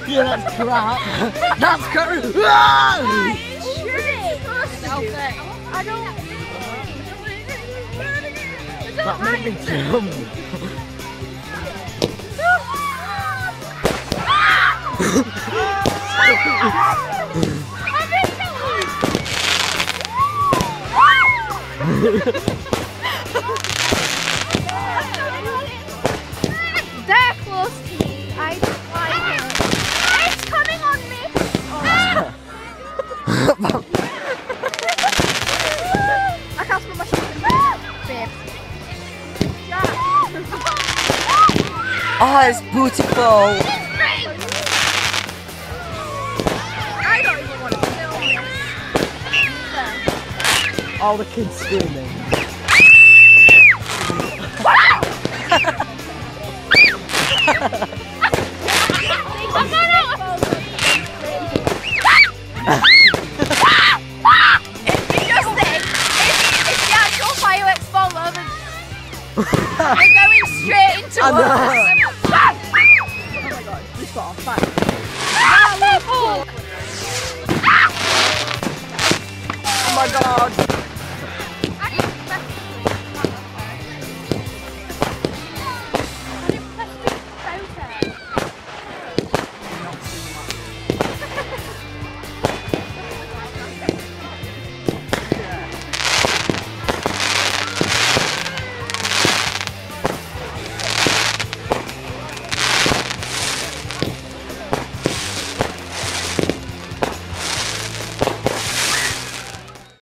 Yeah, that's crap. That's crap. I don't. That made me jump. They're close to me. I don't like it. It's coming on me. I can't split my shoulder. Babe. Oh, it's beautiful. I don't even want to film this. All the kids screaming. They're going straight into us. Oh my god, just got off back. Oh my god.